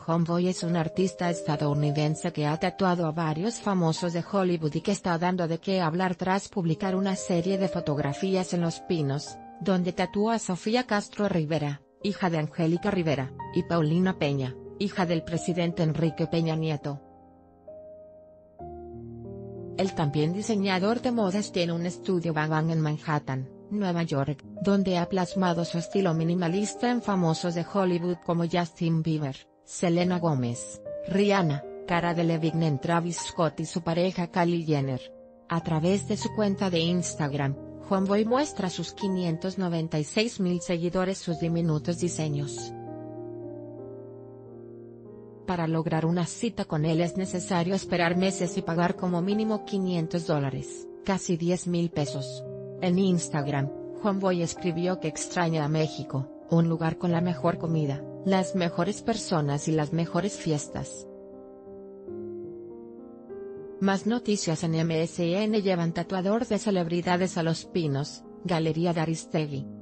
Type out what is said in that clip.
Homeboy es un artista estadounidense que ha tatuado a varios famosos de Hollywood y que está dando de qué hablar tras publicar una serie de fotografías en Los Pinos, donde tatuó a Sofía Castro Rivera, hija de Angélica Rivera, y Paulina Peña, hija del presidente Enrique Peña Nieto. El también diseñador de modas tiene un estudio Bang en Manhattan, Nueva York, donde ha plasmado su estilo minimalista en famosos de Hollywood como Justin Bieber, Selena Gomez, Rihanna, Cara Delevingne, Travis Scott y su pareja Kylie Jenner. A través de su cuenta de Instagram, Homeboy muestra a sus 596.000 seguidores sus diminutos diseños. Para lograr una cita con él es necesario esperar meses y pagar como mínimo $500, casi 10.000 pesos. En Instagram, Homeboy escribió que extraña a México, un lugar con la mejor comida, las mejores personas y las mejores fiestas. Más noticias en MSN. Llevan tatuador de celebridades a Los Pinos, Galería de Aristegui.